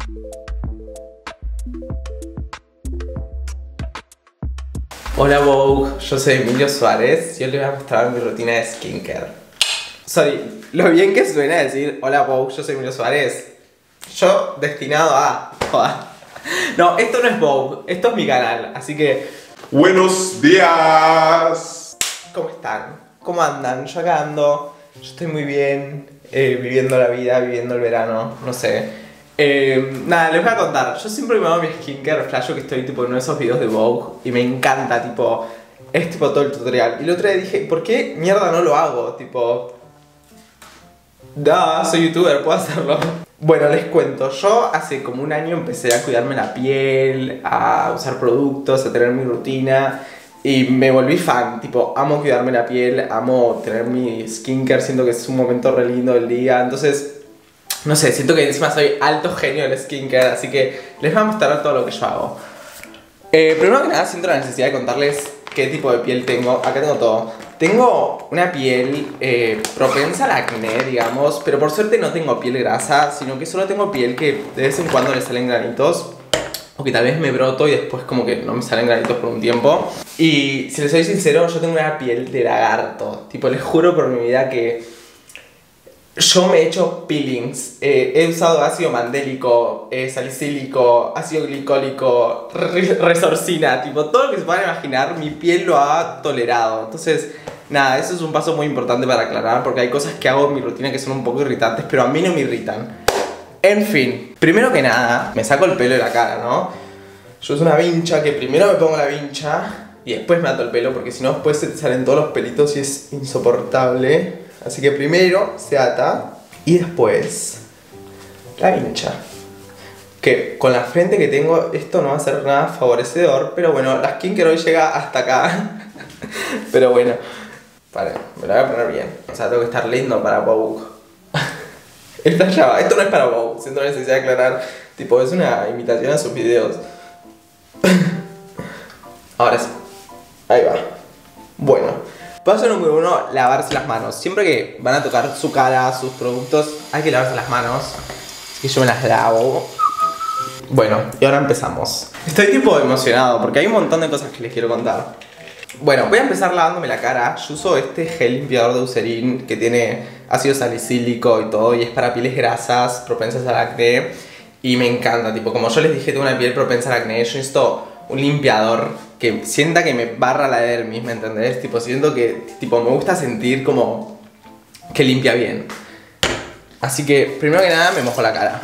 Hola Vogue, yo soy Emilio Suárez y hoy les voy a mostrar mi rutina de skincare. Sorry, lo bien que suena decir hola Vogue, yo soy Emilio Suárez. Yo destinado a... Joder. No, esto no es Vogue, esto es mi canal, así que... ¡Buenos días! ¿Cómo están? ¿Cómo andan? Yo acá ando, yo estoy muy bien, viviendo la vida, viviendo el verano, no sé. Nada, les voy a contar. Yo siempre me hago mi skincare flasho que estoy tipo en uno de esos videos de Vogue y me encanta, tipo, es tipo todo el tutorial. Y el otro día dije, ¿por qué mierda no lo hago? Tipo, soy youtuber, puedo hacerlo. Bueno, les cuento, yo hace como un año empecé a cuidarme la piel, a usar productos, a tener mi rutina y me volví fan, tipo, amo cuidarme la piel, amo tener mi skincare, siento que es un momento re lindo del día, entonces... No sé, siento que encima soy alto genio del skincare, así que les voy a mostrar todo lo que yo hago. Primero que nada siento la necesidad de contarles qué tipo de piel tengo. Acá tengo todo. Tengo una piel propensa al acné, digamos, pero por suerte no tengo piel grasa, sino que solo tengo piel que de vez en cuando le salen granitos. O que tal vez me broto y después como que no me salen granitos por un tiempo. Y si les soy sincero, yo tengo una piel de lagarto. Tipo, les juro por mi vida que... Yo me he hecho peelings, he usado ácido mandélico, salicílico, ácido glicólico, resorcina, tipo todo lo que se puedan imaginar, mi piel lo ha tolerado. Entonces, nada, eso es un paso muy importante para aclarar porque hay cosas que hago en mi rutina que son un poco irritantes, pero a mí no me irritan. En fin, primero que nada, me saco el pelo de la cara, ¿no? Yo uso una vincha que primero me pongo la vincha y después me ato el pelo porque si no después se te salen todos los pelitos y es insoportable. Así que primero se ata y después la vincha. Que con la frente que tengo esto no va a ser nada favorecedor, pero bueno, la skincare hoy llega hasta acá. Pero bueno, vale, me la voy a poner bien. O sea, tengo que estar lindo para Vogue. Esto no es para Vogue, siento la necesidad de aclarar. Tipo, es una imitación a sus videos. Ahora sí, ahí va. Bueno. Paso número 1, lavarse las manos. Siempre que van a tocar su cara, sus productos, hay que lavarse las manos. Así que yo me las lavo. Bueno, y ahora empezamos. Estoy tipo emocionado porque hay un montón de cosas que les quiero contar. Bueno, voy a empezar lavándome la cara. Yo uso este gel limpiador de Eucerin que tiene ácido salicílico y todo. Y es para pieles grasas, propensas al acné. Y me encanta, tipo, como yo les dije, tengo una piel propensa al acné. Yo necesito un limpiador que sienta que me barra la dermis, ¿me entendés? Tipo, siento que, tipo, me gusta sentir como que limpia bien. Así que, primero que nada, me mojo la cara.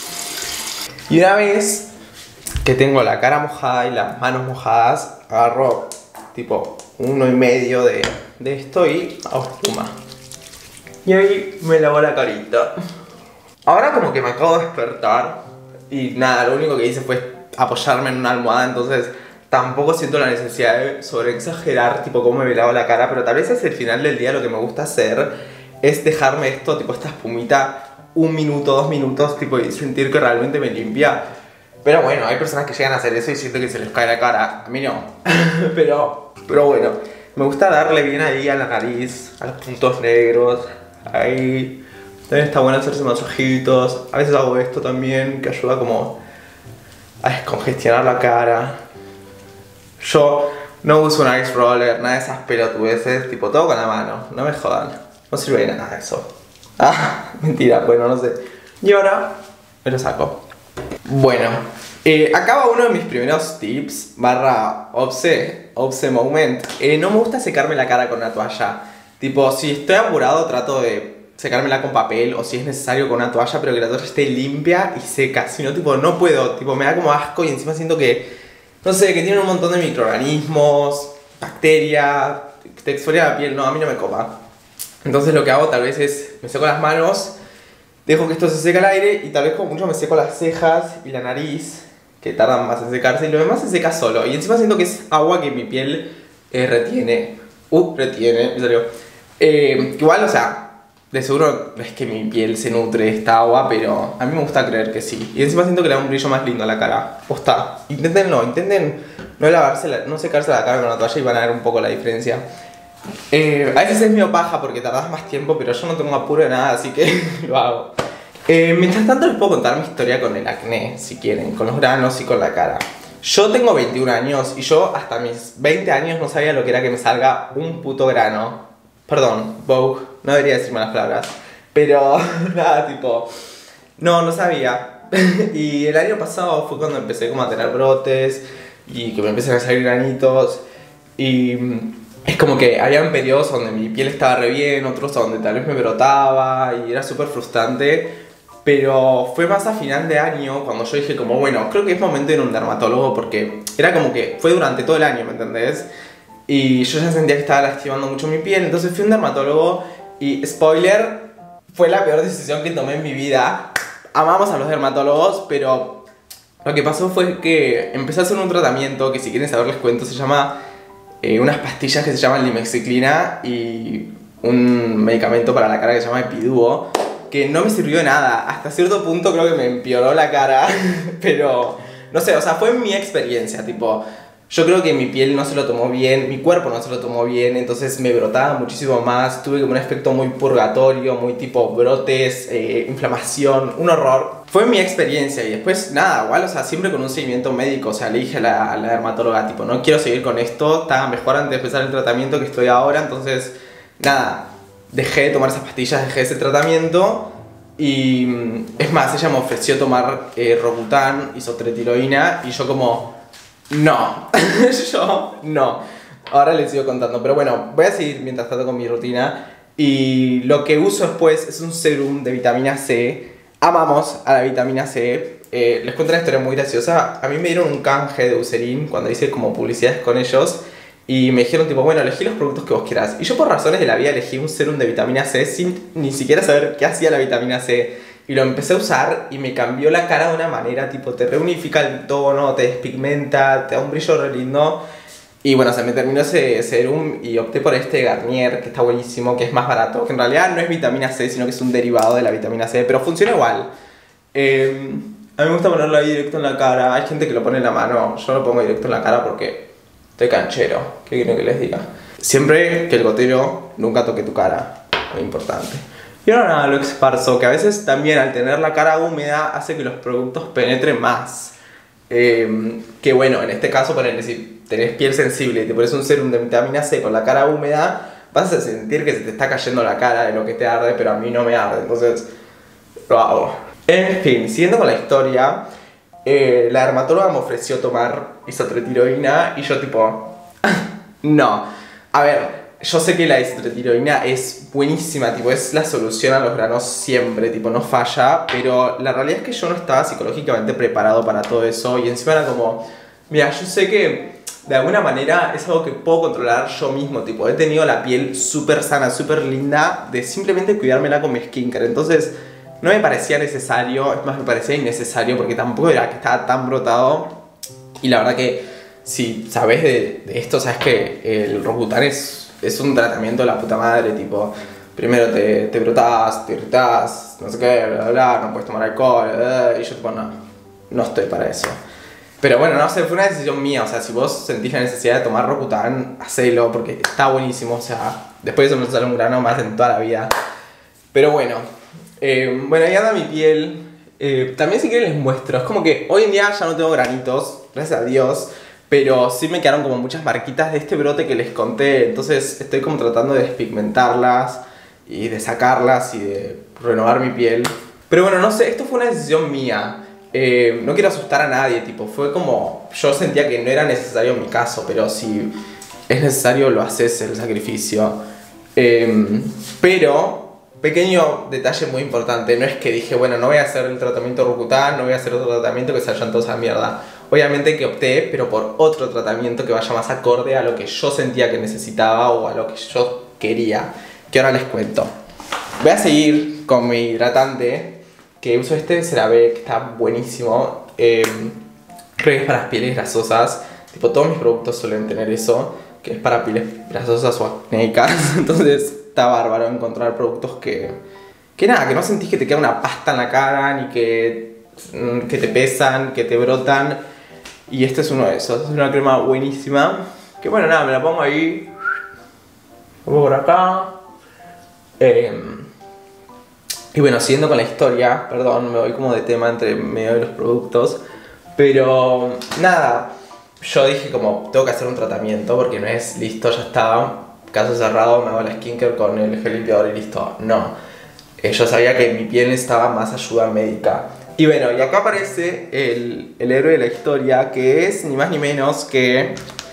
Y una vez que tengo la cara mojada y las manos mojadas, agarro, tipo, 1,5 de esto y hago espuma. Y ahí me lavo la carita. Ahora como que me acabo de despertar y nada, lo único que hice fue apoyarme en una almohada, entonces tampoco siento la necesidad de sobreexagerar tipo cómo me lavo la cara, pero tal vez hacia el final del día lo que me gusta hacer es dejarme esto, tipo esta espumita, 1 minuto, 2 minutos, tipo, y sentir que realmente me limpia. Pero bueno, hay personas que llegan a hacer eso y siento que se les cae la cara, a mí no. pero bueno, me gusta darle bien ahí a la nariz, a los puntos negros, ahí. También está bueno hacerse masajitos, a veces hago esto también que ayuda como a descongestionar la cara. Yo no uso un ice roller, nada de esas pelotudeces, tipo todo con la mano, no me jodan, no sirve de nada eso. Mentira, bueno, no sé. Y ahora me lo saco. Bueno, acá va uno de mis primeros tips, barra obse moment. No me gusta secarme la cara con una toalla. Tipo, si estoy apurado trato de secármela con papel o si es necesario con una toalla, pero que la toalla esté limpia y seca. Si no, tipo, no puedo, tipo, me da como asco y encima siento que, no sé, que tiene un montón de microorganismos, bacterias, te exfolia la piel, no, a mí no me copa. Entonces lo que hago tal vez es, me seco las manos, dejo que esto se seque al aire y tal vez como mucho me seco las cejas y la nariz, que tardan más en secarse, y lo demás se seca solo. Y encima siento que es agua que mi piel retiene. Retiene, me salió. Igual, o sea, de seguro es que mi piel se nutre de esta agua, pero a mí me gusta creer que sí. Y encima siento que le da un brillo más lindo a la cara. Posta. Intenten no lavarse, no secarse la cara con la toalla y van a ver un poco la diferencia. A veces es medio paja porque tardás más tiempo, pero yo no tengo apuro de nada, así que lo hago. Mientras tanto les puedo contar mi historia con el acné, si quieren, con los granos y con la cara. Yo tengo 21 años y yo hasta mis 20 años no sabía lo que era que me salga un puto grano. Perdón, Vogue, no debería decir malas palabras. Pero nada, tipo, no sabía. Y el año pasado fue cuando empecé como a tener brotes y que me empezaron a salir granitos. Y es como que habían periodos donde mi piel estaba re bien, otros donde tal vez me brotaba y era súper frustrante. Pero fue más a final de año cuando yo dije como, bueno, creo que es momento de ir a un dermatólogo porque era como que fue durante todo el año, ¿me entendés? Y yo ya sentía que estaba lastimando mucho mi piel, entonces fui a un dermatólogo y, spoiler, fue la peor decisión que tomé en mi vida. Amamos a los dermatólogos, pero lo que pasó fue que empecé a hacer un tratamiento que si quieren saber les cuento, se llama unas pastillas que se llaman limexiclina y un medicamento para la cara que se llama Epiduo, que no me sirvió de nada. Hasta cierto punto creo que me empeoró la cara, pero no sé, o sea, fue mi experiencia, tipo, yo creo que mi piel no se lo tomó bien, mi cuerpo no se lo tomó bien, entonces me brotaba muchísimo más, tuve como un aspecto muy purgatorio, muy tipo brotes, inflamación, un horror. Fue mi experiencia y después nada, igual, o sea, siempre con un seguimiento médico, o sea, le dije a la dermatóloga, tipo, no quiero seguir con esto, estaba mejor antes de empezar el tratamiento que estoy ahora, entonces, nada, dejé de tomar esas pastillas, dejé ese tratamiento y es más, ella me ofreció tomar Rocutan, isotretinoína y yo como, no, yo no. Ahora les sigo contando, pero bueno, voy a seguir mientras tanto con mi rutina y lo que uso después es un serum de vitamina C. Amamos a la vitamina C. Les cuento una historia muy graciosa. A mí me dieron un canje de Eucerin cuando hice como publicidades con ellos. Y me dijeron tipo, bueno, elegí los productos que vos quieras. Y yo por razones de la vida elegí un serum de vitamina C sin ni siquiera saber qué hacía la vitamina C. Y lo empecé a usar y me cambió la cara de una manera, tipo, te reunifica el tono, te despigmenta, te da un brillo re lindo. Y bueno, se me terminó ese serum y opté por este Garnier, que está buenísimo, que es más barato. Que en realidad no es vitamina C, sino que es un derivado de la vitamina C, pero funciona igual. A mí me gusta ponerlo ahí directo en la cara. Hay gente que lo pone en la mano, yo lo pongo directo en la cara porque estoy canchero, ¿qué quieren que les diga? Siempre que el gotero nunca toque tu cara, muy importante. Y ahora nada, lo esparzo, que a veces también al tener la cara húmeda hace que los productos penetren más. Que bueno, en este caso, ponele, si tenés piel sensible y te pones un serum de vitamina C con la cara húmeda, vas a sentir que se te está cayendo la cara de lo que te arde, pero a mí no me arde, entonces lo hago. En fin, siguiendo con la historia, la dermatóloga me ofreció tomar isotretinoína y yo tipo, no. A ver, yo sé que la isotretinoína es buenísima, tipo, es la solución a los granos siempre, tipo, no falla, pero la realidad es que yo no estaba psicológicamente preparado para todo eso y encima era como, mira, yo sé que de alguna manera es algo que puedo controlar yo mismo, tipo, he tenido la piel súper sana, súper linda, de simplemente cuidármela con mi skincare, entonces no me parecía necesario, es más, me parecía innecesario porque tampoco era que estaba tan brotado y la verdad que si sabes de esto, sabes que el Rocutan es un tratamiento de la puta madre, tipo, primero te brotás, te irritás, no sé qué, bla bla bla, no puedes tomar alcohol, y yo tipo, no estoy para eso. Pero bueno, no sé, fue una decisión mía, o sea, si vos sentís la necesidad de tomar Rocutan, hacelo, porque está buenísimo, o sea, después de eso no te sale un grano más en toda la vida. Pero bueno, bueno, ahí anda mi piel. También si quieren les muestro, es como que hoy en día ya no tengo granitos, gracias a Dios, pero sí me quedaron como muchas marquitas de este brote que les conté, entonces estoy como tratando de despigmentarlas y de sacarlas y de renovar mi piel. Pero bueno, no sé, esto fue una decisión mía. No quiero asustar a nadie, tipo, fue como, yo sentía que no era necesario en mi caso, pero si es necesario lo haces el sacrificio. Pero, pequeño detalle muy importante, no es que dije, bueno, no voy a hacer el tratamiento Rocutan, no voy a hacer otro tratamiento que se vayan todos a mierda. Obviamente que opté, pero por otro tratamiento que vaya más acorde a lo que yo sentía que necesitaba o a lo que yo quería, que ahora les cuento. Voy a seguir con mi hidratante, que uso este CeraVe, que está buenísimo. Creo que es para las pieles grasosas, tipo todos mis productos suelen tener eso, que es para pieles grasosas o acnéicas, entonces está bárbaro encontrar productos que nada, que no sentís que te queda una pasta en la cara, ni que te pesan, que te brotan. Y este es uno de esos, es una crema buenísima, que bueno, nada, me la pongo ahí, la pongo por acá. Y bueno, siguiendo con la historia, perdón, me voy como de tema entre medio de los productos. Pero nada, yo dije como, tengo que hacer un tratamiento porque no es listo, ya está, caso cerrado, me hago la skincare con el gel limpiador y listo. No, yo sabía que mi piel necesitaba más ayuda médica. Y bueno, y acá aparece el héroe de la historia, que es ni más ni menos que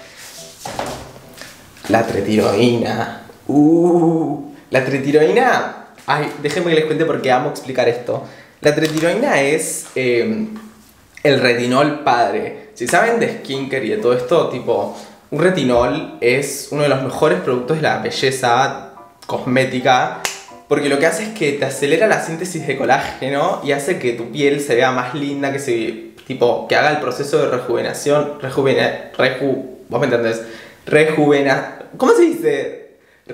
la tretiroína. La tretiroína... Ay, déjenme que les cuente porque amo explicar esto. La tretiroína es el retinol padre. Si saben de skincare y de todo esto, tipo, un retinol es uno de los mejores productos de la belleza cosmética, porque lo que hace es que te acelera la síntesis de colágeno y hace que tu piel se vea más linda, que haga el proceso de rejuvenación, vos me entendés, ¿cómo se dice?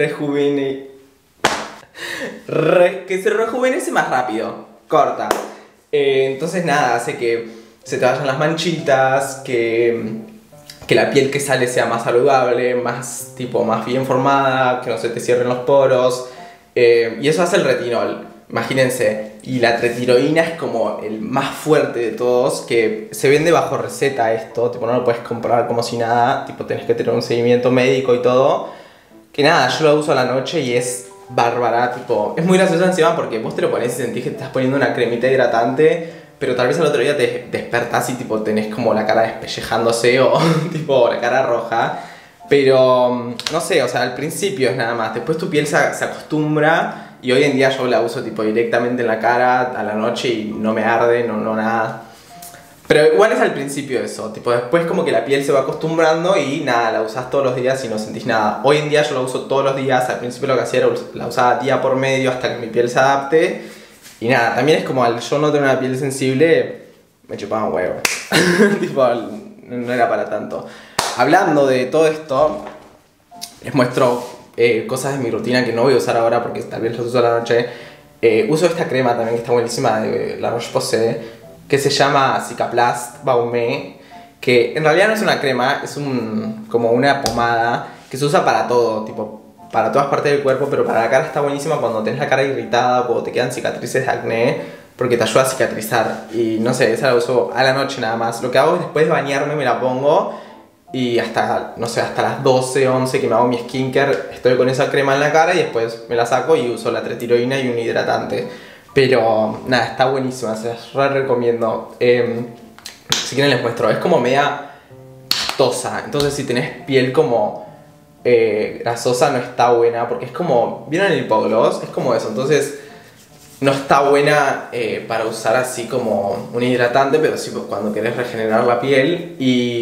Que se rejuvenece más rápido, corta. Entonces nada, hace que se te vayan las manchitas, que la piel que sale sea más saludable, más bien formada, que no se te cierren los poros. Y eso hace el retinol, imagínense. Y la tretiroína es como el más fuerte de todos, que se vende bajo receta esto, tipo no lo puedes comprar como si nada, tipo tenés que tener un seguimiento médico y todo. Que nada, yo lo uso a la noche y es bárbara, tipo, es muy gracioso encima porque vos te lo pones y sentís que te estás poniendo una cremita hidratante, pero tal vez al otro día te despertás y tipo tenés como la cara despellejándose o tipo la cara roja. Pero no sé, o sea, al principio es nada más, después tu piel se acostumbra y hoy en día yo la uso tipo directamente en la cara a la noche y no me arde, no nada. Pero igual es al principio eso, tipo después como que la piel se va acostumbrando y nada, la usás todos los días y no sentís nada. Hoy en día yo la uso todos los días, al principio lo que hacía era la usaba día por medio hasta que mi piel se adapte. Y nada, también es como al yo no tener una piel sensible, me chupaba un huevo. Tipo, no era para tanto. Hablando de todo esto, les muestro cosas de mi rutina que no voy a usar ahora porque tal vez las uso a la noche. Uso esta crema también que está buenísima de La Roche-Posay, que se llama Cicaplast Baume, que en realidad no es una crema, es como una pomada que se usa para todo, tipo para todas partes del cuerpo, pero para la cara está buenísima cuando tenés la cara irritada o cuando te quedan cicatrices de acné, porque te ayuda a cicatrizar. Y no sé, esa la uso a la noche nada más. Lo que hago es después de bañarme me la pongo y hasta, no sé, hasta las 12, 11 que me hago mi skincare, estoy con esa crema en la cara y después me la saco y uso la tretiroína y un hidratante. Pero nada, está buenísima, se las recomiendo. Si quieren les muestro, es como media pastosa. Entonces si tenés piel como grasosa no está buena, porque es como, ¿vieron el hipogloss? Es como eso, entonces no está buena para usar así como un hidratante, pero sí pues, cuando querés regenerar la piel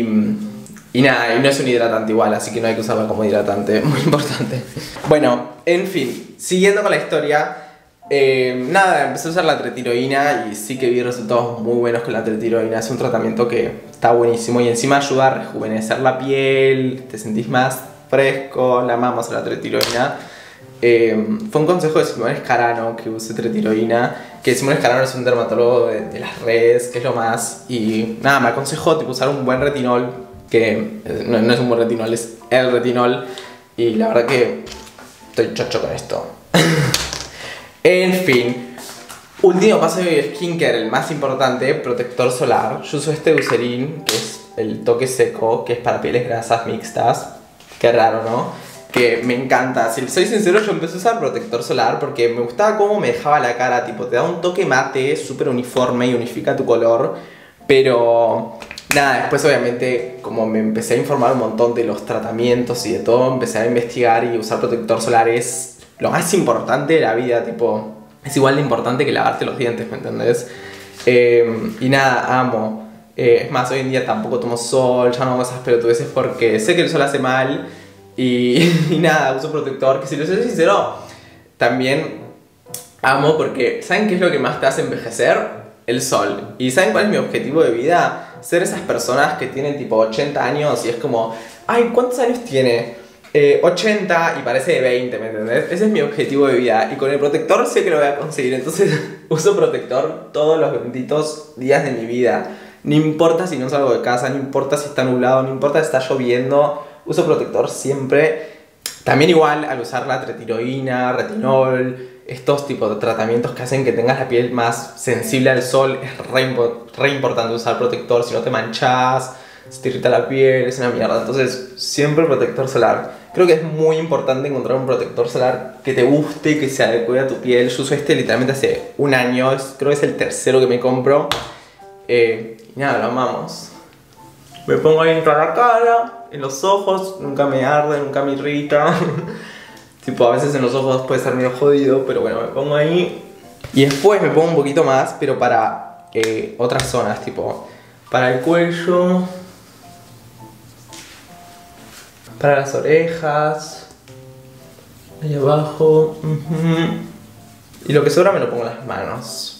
y nada, y no es un hidratante igual, así que no hay que usarla como hidratante, muy importante. Bueno, en fin, siguiendo con la historia. Nada, empecé a usar la tretiroína y sí que vi resultados muy buenos con la tretiroína. Es un tratamiento que está buenísimo y encima ayuda a rejuvenecer la piel, te sentís más fresco, la amamos a la tretiroína. Fue un consejo de Simón Escarano que use tretiroína, que Simón Escarano es un dermatólogo de las redes, que es lo más, y nada, me aconsejó tipo, usar un buen retinol, que no es un buen retinol, es el retinol, y la verdad que estoy chocho con esto. En fin, último paso de skincare, el más importante, protector solar. Yo uso este Eucerin, que es el toque seco, que es para pieles grasas mixtas. Qué raro, ¿no? Que me encanta. Si soy sincero, yo empecé a usar protector solar porque me gustaba cómo me dejaba la cara. Tipo, te da un toque mate, súper uniforme y unifica tu color. Pero nada, después obviamente como me empecé a informar un montón de los tratamientos y de todo, empecé a investigar y usar protector solar es lo más importante de la vida, tipo, es igual de importante que lavarte los dientes, ¿me entendés? Y nada, amo. Es más, hoy en día tampoco tomo sol, ya no hago esas pelotudeces porque sé que el sol hace mal y nada, uso protector, que si lo soy sincero, también amo porque ¿saben qué es lo que más te hace envejecer? El sol. ¿Y saben cuál es mi objetivo de vida? Ser esas personas que tienen tipo 80 años y es como, ay, ¿cuántos años tiene? 80 y parece de 20, ¿me entendés? Ese es mi objetivo de vida y con el protector sé que lo voy a conseguir, entonces uso protector todos los benditos días de mi vida. No importa si no salgo de casa, no importa si está nublado, no importa si está lloviendo, uso protector siempre. También igual al usar la tretiroína, retinol, estos tipos de tratamientos que hacen que tengas la piel más sensible al sol, es re importante usar protector, si no te manchas, se te irrita la piel, es una mierda. Entonces, siempre protector solar. Creo que es muy importante encontrar un protector solar que te guste, que se adecue a tu piel. Yo uso este literalmente hace un año, creo que es el tercero que me compro. Y nada, lo amamos. Me pongo ahí en toda la cara, en los ojos, nunca me arde, nunca me irrita. Tipo, a veces en los ojos puede ser medio jodido, pero bueno, me pongo ahí. Y después me pongo un poquito más, pero para otras zonas, tipo, para el cuello, para las orejas, ahí abajo. Y lo que sobra me lo pongo en las manos.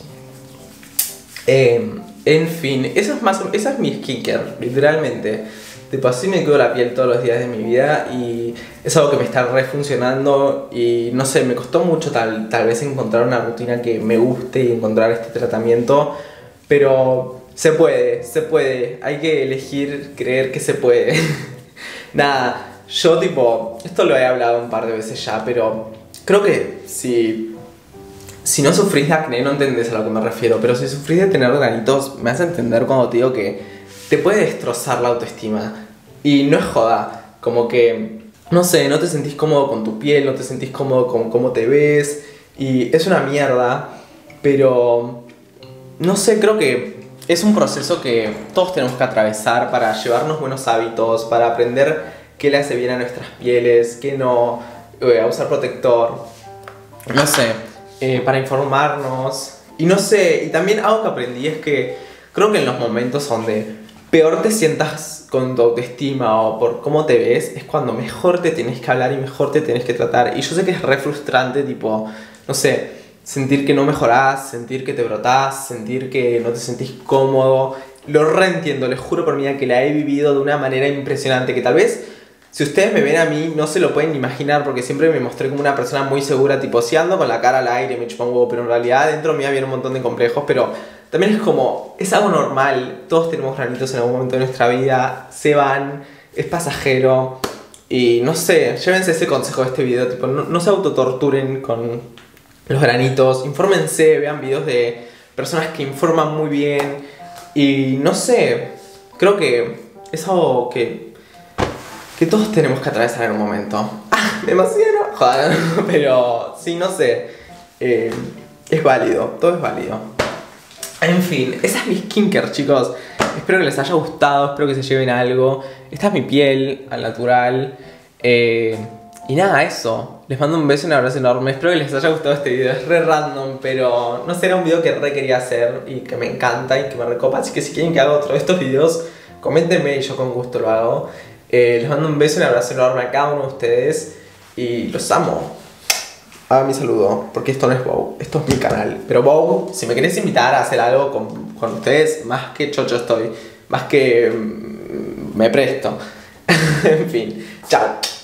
En fin, esa es mi skincare, literalmente. Tipo, así me cuido la piel todos los días de mi vida y es algo que me está re funcionando y no sé, me costó mucho tal vez encontrar una rutina que me guste y encontrar este tratamiento, pero se puede, hay que elegir creer que se puede. Nada, yo tipo, esto lo he hablado un par de veces ya, pero creo que si no sufrís de acné no entendés a lo que me refiero, pero si sufrís de tener granitos me vas a entender cuando te digo que te puede destrozar la autoestima. Y no es joda, como que, no sé, no te sentís cómodo con tu piel, no te sentís cómodo con cómo te ves. Y es una mierda, pero no sé, creo que es un proceso que todos tenemos que atravesar para llevarnos buenos hábitos, para aprender qué le hace bien a nuestras pieles, qué no, a usar protector, no sé, para informarnos. Y no sé, y también algo que aprendí es que creo que en los momentos donde peor te sientas con tu autoestima o por cómo te ves, es cuando mejor te tienes que hablar y mejor te tienes que tratar. Y yo sé que es re frustrante, tipo, no sé, sentir que no mejorás, sentir que te brotás, sentir que no te sentís cómodo. Lo reentiendo, les juro por mi vida que la he vivido de una manera impresionante, que tal vez si ustedes me ven a mí no se lo pueden imaginar, porque siempre me mostré como una persona muy segura, tipo, si ando con la cara al aire, me chupa un huevo, pero en realidad dentro mío había un montón de complejos, pero también es como, es algo normal, todos tenemos granitos en algún momento de nuestra vida, se van, es pasajero, y no sé, llévense ese consejo de este video, tipo, no se autotorturen con los granitos, infórmense, vean videos de personas que informan muy bien, y no sé, creo que es algo que todos tenemos que atravesar en un momento. ¡Ah! Demasiado, joder, pero sí, no sé, es válido, todo es válido. En fin, esa es mi skincare, chicos. Espero que les haya gustado, espero que se lleven algo. Esta es mi piel, al natural. Y nada, eso. Les mando un beso y un abrazo enorme. Espero que les haya gustado este video. Es re random, pero no sé, era un video que re quería hacer y que me encanta y que me recopa. Así que si quieren que haga otro de estos videos, coméntenme y yo con gusto lo hago. Les mando un beso y un abrazo enorme a cada uno de ustedes. Y los amo. Mi saludo, porque esto no es Bow, esto es mi canal. Pero Bow, si me querés invitar a hacer algo con ustedes, más que chocho estoy, más que me presto. En fin, chao.